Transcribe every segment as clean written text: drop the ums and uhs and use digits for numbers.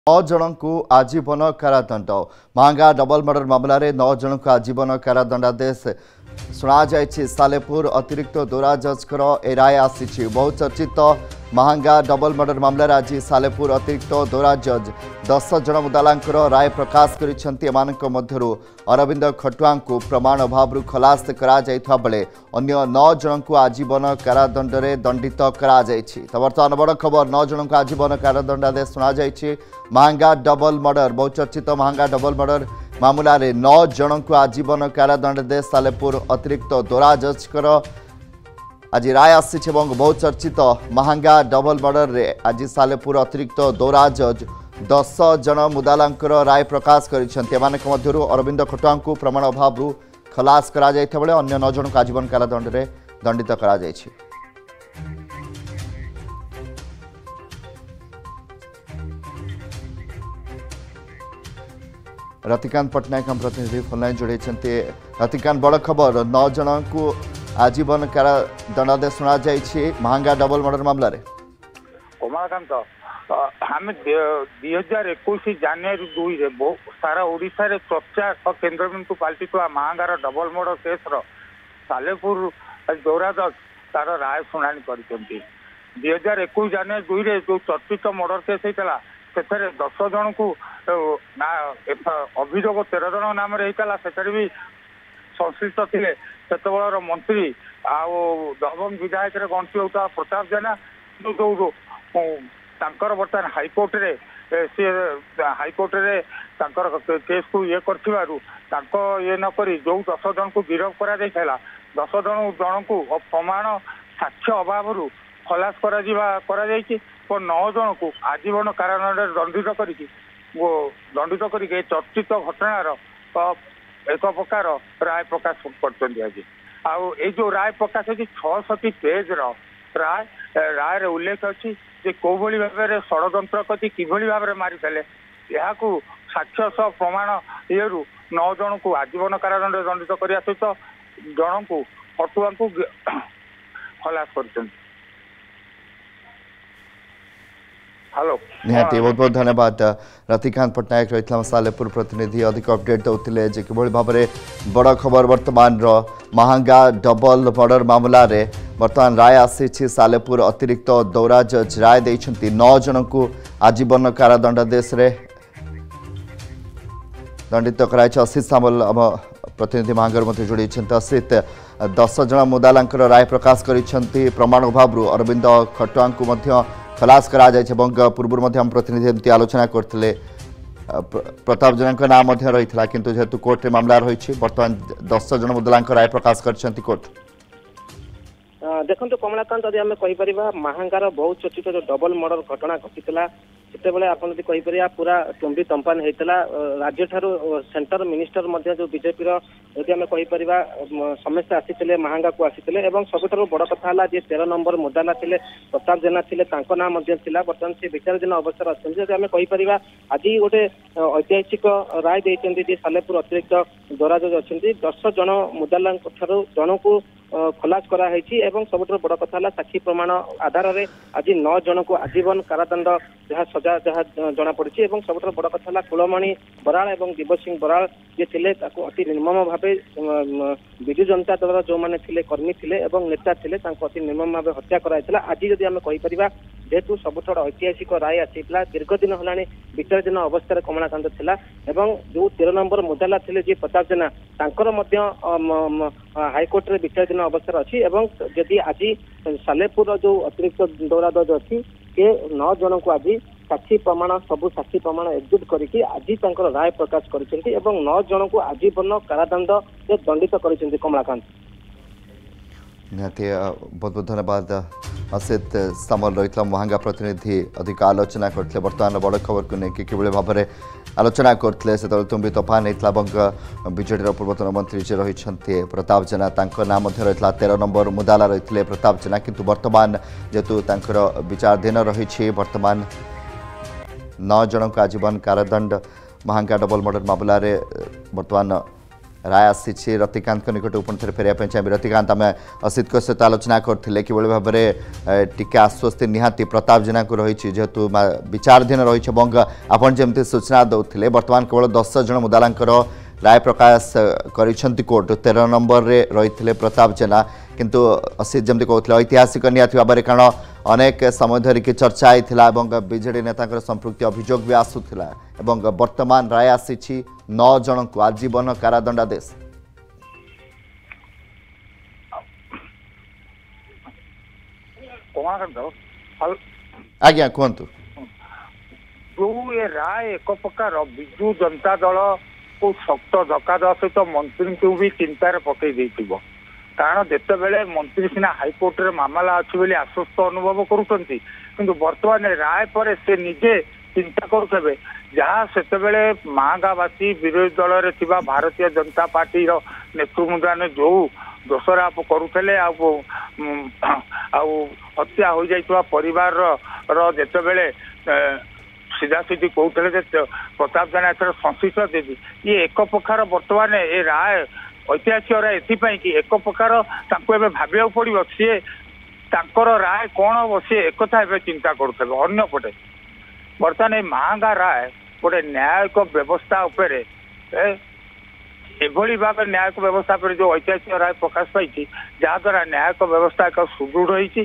नौ जन को आजीवन कारादंड महंगा डबल मर्डर मामला रे 9 जन को आजीवन कारादंडादेश शुणा जायछि। सालेपुर अतिरिक्त दौरा जजकर ए राय आसी। बहुचर्चित महंगा डबल मर्डर मामला रे आज सालेपुर अतिरिक्त दौरा जज 10 जन मुदालांकर राय प्रकाश करिसेंति। एमानक मध्यरु अरविंद खटुआ को प्रमाण अभाव खलास करा जायथा बेले अन्य 9 जन को आजीवन कारादंड रे दंडित करा जायछि। तो वर्तमान बड़ खबर 9 जन को आजीवन कारादंडादेश शुणा जायछि। महंगा डबल मर्डर बहुचर्चित महंगा डबल मर्डर मामला रे 9 जन को आजीवन कारादंडादेश सालेपुर अतिरिक्त दौरा जजकर आज राय आसी। बहुचर्चित महंगा डबल मर्डर रे आज सालेपुर अतिरिक्त दौरा जज 10 जन मुदालांकर राय प्रकाश करिसेंति। एमानक मध्यरु अरविंद खटुआ को प्रमाण अभाव खलास करा जायथा बेले अन्य 9 जन को आजीवन कारादंड रे दंडित करा जायछि। रतिकांत पटनायक हम प्रतिनिधि फोनलाइन जोड़े। रतिकांत बड़ खबर 9 जन को आजीवन कारादंडादेश शुणा जायछि महंगा डबल मर्डर मामला रे। कमलाकांत आम 2021 जानुरी 2 रे सारा ओडिशा रे चर्चा केन्द्रबिंदु पलटि महंगार डबल मर्डर केस सालेपुर दौरा जज तार राय शुणाणी कर 2021 जानुरी 2 रे जो चर्चित मर्डर केस होता से 10 जन को अभियोग 13 जन नाम से भी संश्लिष्ट थे सेतबेलर मंत्री दबंग विधायक गणति होता प्रताप जेना जो बर्तमान हाइकोर्ट रे सी हाइकोर्ट रे केस को ये ये नक जो 10 जन को गिरफ्त करा 10 जन को प्रमाण साक्ष्य अभाव खलास करा 9 जन को आजीवन कारादंड दंडित करके चर्चित घटनार एक प्रकार राय प्रकाश कर जो राय प्रकाश है 66 पेज राय राय उल्लेख अच्छी कौ भाव में षड्यंत्र करती कि भाव में मारी यहाँ साक्ष्य सह प्रमाण ये 9 जन को आजीवन कारादंड दंडित करने सहित जन को हटुआ को खलास कर। हेलो निहाती बहुत बहुत धन्यवाद रतिकांत पटनायक रही सालेपुर प्रतिनिधि अधिक अपडेट दौले कि भाव में बड़ खबर वर्तमान महंगा डबल मर्डर मामला रे वर्तमान राय आसी। सालेपुर अतिरिक्त दौरा जज राय देइछंती 9 जन को आजीवन कारादंडादेश रे दंडित कराई। असित सामल आम प्रतिनिधि महांगर मध्य जोड़ी। असित 10 जन मुदालांकर राय प्रकाश करिसेंती। प्रमाण अभाव अरविंद खटुआ को मध्य खलास करा जायछि। पूर्व हम प्रतिनिधि आलोचना करते प्रताप जेना नाम रही किंतु जेहेतु कोर्ट रे मामला रही बर्तमान 10 जन मुदलांक राय प्रकाश करछंती कोर्ट। देखो कमलाकांत यदि आम कहीपर महंगार बहुत चर्चित जो डबल मर्डर घटना घटीला से आप पूरा तुम्बी तंपान होता राज्य ठारू सेंटर मिनिस्टर जो बीजेपी यदि आम कहीपर समस्ते आसी महंगा को आसी सबुठ बड़ कथा 13 नंबर मुदाला थे प्रताप जेना थे नाम बर्तमान से विचाराधीन अवस्था अच्छे आम कहीपर आज गोटे ऐतिहासिक राय देते सालेपुर अतिरिक्त दौरा जज अच्छा 10 जन मुदाला जन को खलास कराई सबुठ बड़ कथा साक्षी प्रमाण आधार में आज 9 जन को आजीवन कारादंड जहाँ सजा जहाँ जना पड़ी सबुठ बड़ कथा कुलमणि बराल और दिव्य सिंह बराल जे थे अति निर्मम भाव विजु जनता दल जो मैंने कर्मी थे नेता थे अति निर्मम भाव हत्या कराई। आज जदि आम कहीपर जेहेतु सबुठ ऐतिहासिक राय आसीला दीर्घ दिन होगा विचाराधीन अवस्था कमलाकांत थिला जो 13 नंबर मुदाला थे जी प्रताप जेना हाइकोर्ट रे विचाराधीन अवस्था अच्छी जदि आज सालेपुर जो अतिरिक्त दौरा जज अच्छी 9 जन को आज साक्षी प्रमाण सबू साक्षी प्रमाण एकजुट करके आज राय प्रकाश कर 9 जन को आजीवन कारादंड दंडित कर कमलाकांत। बहुत बहुत धन्यवाद असित सामल रही महंगा प्रतिनिधि अधिक आलोचना करते बर्तमान बड़ खबर को लेकिन कि भाव में आलोचना करते से तुम्बी तोफान होता बीजेडी पूर्वतन मंत्री जे रही प्रताप जेना नाम रही 13 नंबर मुदाला रही प्रताप जेना किंतु वर्तमान जेहेतु विचाराधीन रही वर्तमान 9 जन को आजीवन कारादंड महंगा डबल मर्डर मामला रे वर्तमान राय आसी रतिकांत निकट पुणी थे फेरवा चाहिए। रतिकांत आम असित सहित आलोचना करते कि भाव में टी आश्वस्ति निहाती प्रताप जेना को रही जेहेतु विचाराधीन रही आपन जमी सूचना दौले बर्तमान केवल 10 जन मुदालांकर राय प्रकाश करिसेंती कोर्ट 13 नंबर रे रही प्रताप जेना किंतु असित जमी कहते ऐतिहासिक निहाती भाव में कारण अनेक समय धरिकी चर्चा होता बीजेडी नेता संपृक्ति अभियोग भी आसूला वर्तमान राय आसी 9 जन को आजीवन कारादंडादेश। आज्ञा कहतु जो ये राय एक प्रकार विजु जनता दल को शक्त धक्का सहित मंत्री को भी चिंतार पकई कारण जिते बेले मंत्री सीना हाइकोर्ट रे मामला अच्छी बोली आश्वस्त अनुभव करुँच किंतु वर्तमान राय पर से निजे चिंता करुवे जहाँ से महांगावासी विरोधी दल रे थिबा भारतीय जनता पार्टी रो नेतृत्व ने जो दोषारोप करुले हत्या हो जाइतवा परिवार रो जेते बेले सीधा सीधी कहते प्रताप जेना एथर संश्लिष्ट देवी ये एक प्रकार वर्तमान ये राय ऐतिहासिक राय एथपाई कि एक प्रकार भाविया पड़ो सी राय कौन हम सी एक चिंता करुवे अंपटे बर्तमान ये महांगा राय गोटे न्यायिक व्यवस्था उपर एभली भाव न्यायिक व्यवस्था पर जो ऐतिहासिक राय प्रकाश पाई जहाद्वारा न्यायिक व्यवस्था एक सुदृढ़ होती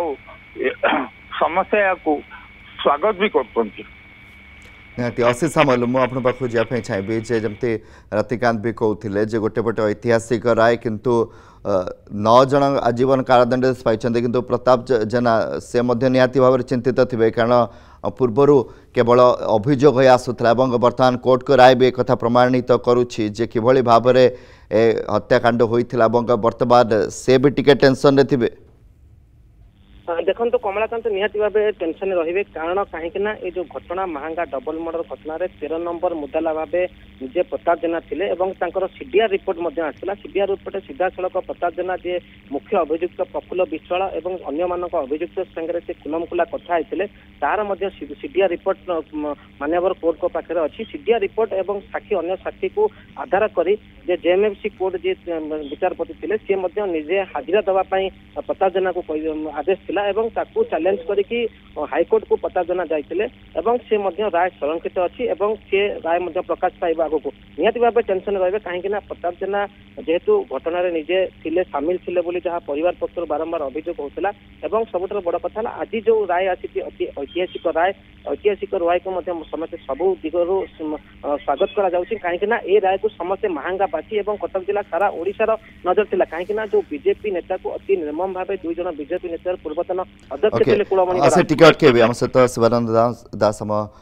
समस्या को स्वागत भी करते निहाती अशी सामल मुझे पाखु जावाई चाहिए जे जमती रतिकांत भी कहते गोटे पटे ऐतिहासिक राय किंतु 9 जन आजीवन कारादंडादेश पाई किंतु प्रताप जेना से निहाती भाव चिंतित थे कारण पूर्वर केवल अभियोग हो आसूला वर्तमान कोर्ट को राय भी एक प्रमाणित करुच्ची जे किभली भाव में हत्याकांड होता वर्तमान से भी टिके टेंशन रे थे। देखो तो कमलाकांत निहाती भाव टेंशन रही कारण कहीं ये जो घटना महांगा डबल मर्डर घटना 13 नंबर मुदाला भाव निजे प्रताप जेना थे सीडीआर रिपोर्ट आसाला सीडीआर रिपोर्ट सीधा सड़क प्रताप जेना जे मुख्य अभियुक्त प्रफुल्ल विश्वाल और अन्य अभियुक्त संगे से खुलमखुला कथा होते तार सीडीआर रिपोर्ट मान्यवर कोर्ट को पाखे अच्छी सीडीआर रिपोर्ट और साक्षी अन्य साक्षी को आधार कर जेएमएफसी कोर्ट जी विचारपति थे सी निजे हाजिरा देवाई प्रताप जेना को आदेश थिला एवं ताकू चैलेंज करके हाईकोर्ट को प्रताप जेना जाइए से राय संरक्षित अच्छी से राय प्रकाश पाइबा आग को निहाती भाव टेंशन रही कहीं प्रताप जेना जेहेतु घटना निजे थिले सामिल थिले बोली जहाँ परिवार पक्ष बारंबार अभियोग होता और सबुठ बड़ कथा आज जो राय आसी ऐतिहासिक राय को समस्त सबू दिगरु स्वागत कहीं राय को समस्ते महांगावासी और कटक जिला सारा ओडिशार नजर थिला कहीं जो बीजेपी नेता को अति निर्मम भाव 2 जन बीजेपी नेता पूर्वतन अध्यक्ष थिले कुलमणि सहित शिवानंद दास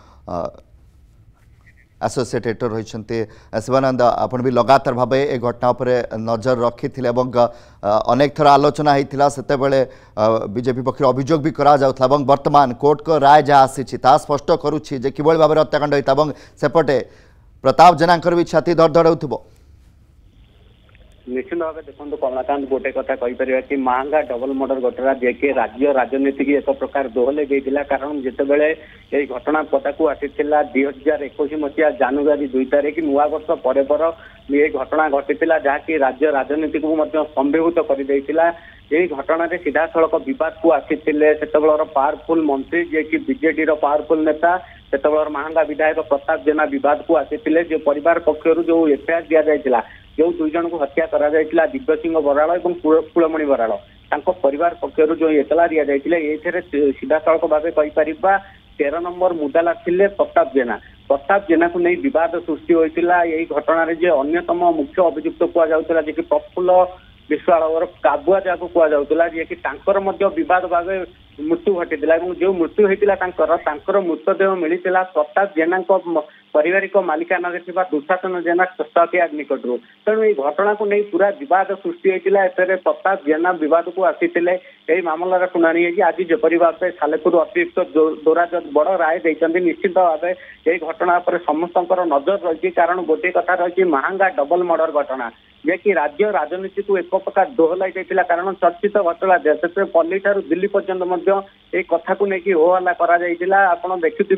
एसोसिएट एडिटर रही शिवानंद आपण भी लगातार भाव ए घटना पर नजर रखी अनेक थर आलोचना होता से बीजेपी पक्ष अभियोग भी करा वर्तमान कोर्ट को राय जहाँ आसी स्पष्ट करुच्ची कि भाव में हत्याकांड होता सेपटे प्रताप जेनाकर भी छाती धड़ हो निश्चित भाव देखो कमलाकांत गोटे कथा कहीपर कि महांगा डबल मर्डर घटना जे राज्य राजनीति की एक प्रकार दोहले गई कारण जितेबाला ये घटना पदाक आसी 2021 मसीहा जानुरी 2 तारिख नुआ वर्ष पर ये घटना घटी जहाँकि राज्य राजनीति को संभूत कर घटना सीधा सड़क बद को आसी पावरफुल मंत्री जे कि बीजेडी पावरफुल नेता से महांगा विधायक प्रताप जेना बद को आसी जो परिवार पक्षर जो एफआईआर दि जाइए जो 2 जन को हत्या करा दिव्य सिंह बराड़ और कुलमणि बराड़ परिवार पक्षर जो एतला दि जाइए ये सीधा सड़क भाव कहीपर 13 नंबर मुदाला थिले प्रताप जेना को नहीं बद सृष्टि होता यही घटना अन्यतम मुख्य अभियुक्त कहुला जे कि प्रफुल्ल विश्वाल और काबुआ जहाँ कहुला जे कि बद भाव मृत्यु घटी जो मृत्यु होता मृतदेह मिलता प्रताप जेना पारिवारिक मालिकाना दुशासन जेना स्टकयार्ड निकट तेणु ये घटना को नहीं पूरा बद सृष्टि होता एथे प्रताप जेना बद को आसी मामलार शुणाणी आज जपरी भाव में सालेपुर अतिरिक्त दोरा जज बड़ राय देते निश्चित भाव ये घटना पर समस्त नजर रही कारण गोटे कथा रही महांगा डबल मर्डर घटना जे कि राज्य राजनीति को एक प्रकार दोहलाई जाइए कारण चर्चित घटना से पल्ली ठार दिल्ली पर्यंत कथा को लेकिन हो हल्ला करा आप देखुवे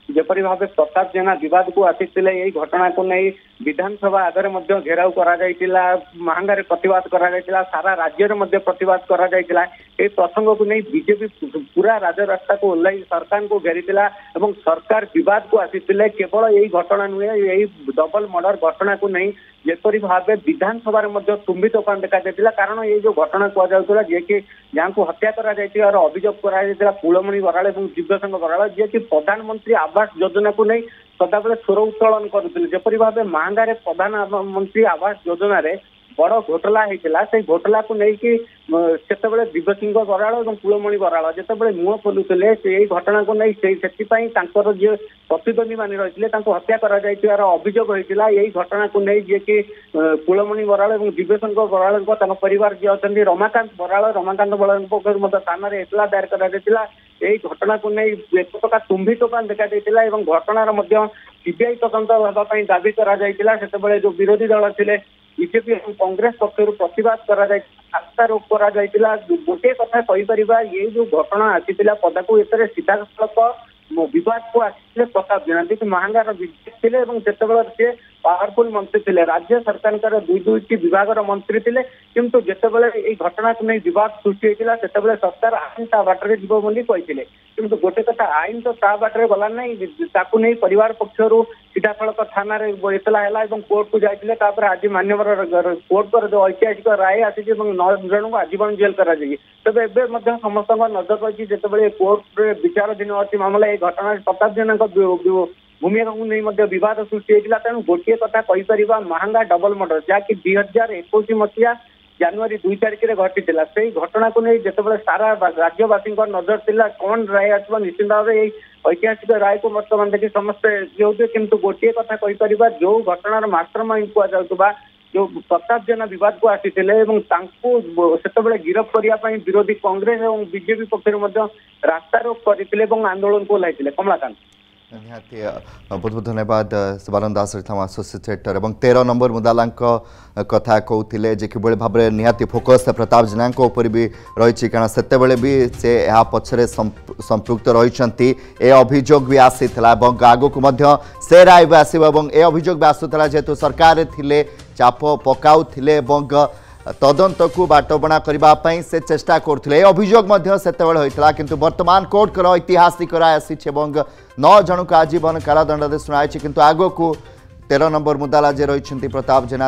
जेपरी भाव प्रताप जेना विवाद को आसीथिले एई घटना को नहीं विधानसभा आगे मध्य घेराव करा जायतिला महांगारे प्रतिवाद करा जायतिला सारा राज्य रे मध्य प्रतिवाद करा जायतिला ए प्रसंग को नहीं बीजेपी पूरा राजरास्ता को ओल्लाई सरकार को घेरीतिला एवं सरकार विवाद को आसीथिले केवल एई घटना नुहे एई डबल मर्डर घटना को नहीं जेपरी भाव विधानसभा तुम्बी तोफान देखा जाता कारण ये जो घटना कहला जी कि जहाँ को हत्या कर अभियोग कर कुलमणि बराड़ और दिव्यशंकर बराड़ जी कि प्रधानमंत्री आवास योजना को नहीं सदाबले स्वर उत्तोलन करुले जपरी भाव महांगारे प्रधानमंत्री आवास योजना रे बड़ घोटाला होता से घोटाला को लेकिन से दिव्यसिंह बराड़ और कुलमणि बराड़ जिते मुह खोलुले से घटना को नहीं जी प्रतिद्वंदी मान रही हत्या कर अभियोग होता यही घटना को नहीं जी कि कुलमणि बराड़ और दिव्यशंकर बराड़ परिवार जी अच्छा रमाकांत बराड़ पक्ष थाना एतला दायर कर यही घटना को नहीं एक प्रकार तुम्बी तोफान देखा घटनार सीबीआई तदंत होगा दाबी कर जो विरोधी दल थे बीजेपी और कांग्रेस पक्षर प्रतिवाद रास्ता रोक कर गोटे कथा ये जो घटना आसीला पदा को एतरे सीधा सड़क विवाद को आसी प्रताप जेना जी महांगार विधायक थे से पावरफुल मंत्री थे राज्य सरकार दुईटी विभाग मंत्री थे किंतु जितेबाला घटना को नहीं विवाद सृष्टि होता से सरकार आईन ता बाटर जीव बोली कहते किंतु गोटे कथा आईन तो ता बाटर गला नहीं परिवार पक्षर सीधा सड़क थाना एतला है कोर्ट को जाते आज मान्यवर कोर्ट पर जो ऐतिहासिक राय आसी 9 जन को आजीवन जेल कर तेज एवं समस्त नजर रही जिते कोर्ट विचाराधीन अच्छी मामला ये घटना प्रताप जेना भूमिका को नहीं विवाद सृष्टि होता तेणु गोटे कथा कहीपर महांगा डबल मर्डर जहाँकि 2021 मसीहा जनवरी 2 तारिख में घटी से घटना को नहीं जिते सारा राज्यवासी नजर थिला कौन राय आसो निश्चित भाव ऐतिहासिक राय को बर्तमान देखिए समस्ते होते किंतु गोटे कथा कहीपर जो घटनार मास्टरमाइंड कहुवा जो प्रताप जेना विवाद को आसी से गिरफ करने विरोधी कांग्रेस और बीजेपी पक्ष रास्ता रोक करते आंदोलन को ओह्लैते कमलाकांत निहाती बहुत बहुत धन्यवाद शिवानंद दास एसोसिएट एडिटर और 13 नंबर मुदाला कथा कहते जे किभली भाव में निहाती फोकस प्रताप जेना भी रही कारण से भी से पछरे संपृक्त रही अभियोग भी आसीला आग को से राय भी आसो अभियोग भी आसूला जेहेतु सरकार थिले चाप पकाउथिले तदंत को बाटबणा करने से चेष्टा करते अभियोग होता किंतु वर्तमान कोर्ट कर ऐतिहासिक राय आसी 9 जन को आजीवन कारादंड शुणाई किंतु आग को 13 नंबर मुदाला जे रही प्रताप जेना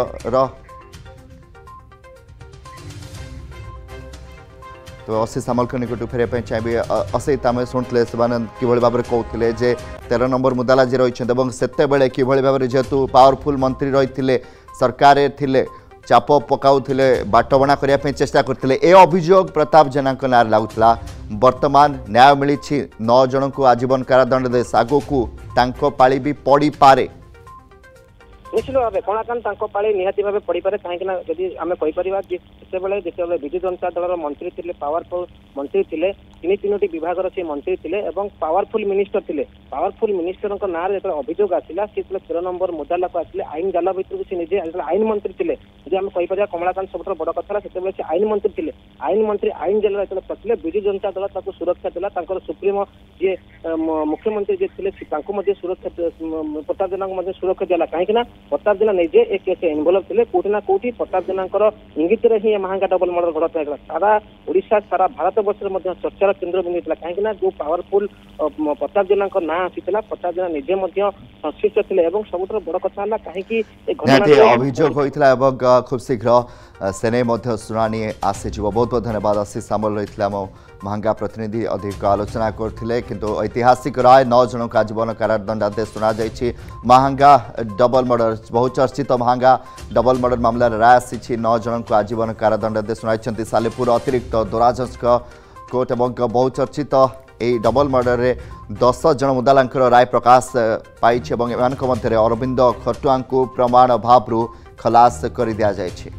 तो असी सामल निकट फेर चाहिए असीत आम शुणुले शिवानंद किभली भाव में कहते जे 13 नंबर मुदाला जे रही से किभली भाव में जेहेतु पावरफुल मंत्री रही सरकार थिले चाप पकाउथिले बाटबणा करने चेष्टा करते अभियोग प्रताप जेना नारे लगुला वर्तमान न्याय मिली 9 जन को आजीवन कारादंड देश आग को पाली भी पड़ पारे निश्चित भाव कणाकांत पाली निहाती भाव पड़ पारे कहीं आम कहीपर जिते विजु जनता दल मंत्री थे पावरफुल मंत्री थे 3 विभाग से मंत्री थे पावरफुल मिनिस्टर थे पावरफुल मिनिस्टर ना जो अभियोग आसला सी 13 नंबर मुदाला को आसले आईन जाल भितर से निजे आईन मंत्री थे जब आम कहीपर कमलाकांत सब बड़ कथा से आईन मंत्री थे आईन मंत्री आईन जाल जो पसले विजु जनता दल सुरक्षा देला सुप्रीमो जी मुख्यमंत्री जी थे सुरक्षा प्रताप जेना सुरक्षा देला कहीं प्रताप जेना निजे एक केस इनवल्व थे कौटी ना कौटी प्रताप जेना इंगित ही महांगा डबल मर्डर घटना सारा ओडिशा सारा भारत वर्ष चर्चार केन्द्र बिंदु होता कहीं जो पावरफुल प्रताप जेना ना आसीला प्रताप जेना निजे संश्लिष्ट थे सबुठ बड़ कथा है कहीं अभियोग होता खूब शीघ्र से शुणाणी आसी बहुत बहुत धन्यवाद आशीष सामल रही महांगा प्रतिनिधि अधिक आलोचना करते किंतु ऐतिहासिक राय 9 जन को आजीवन कारादंडादेश शुणा जाइए महांगा डबल मर्डर बहुचर्चित महांगा डबल मर्डर मामला राय आसी 9 जन को आजीवन कारादंडादेश शुणाई सालेपुर अतिरिक्त दौरा जज कोर्ट और बहुचर्चित यही डबल मर्डर रे 10 जन मुदाला राय प्रकाश पाई मध्य अरविंद खटुआ को प्रमाण अभाव खलास कर दिया जाइए।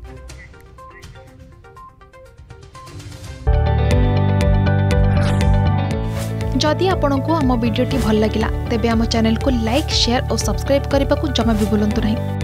जदि आपंक आम भिडी भल लगा तेब आम चैनल को लाइक शेयर और सब्सक्राइब करने को जमा भी भूलु नहीं।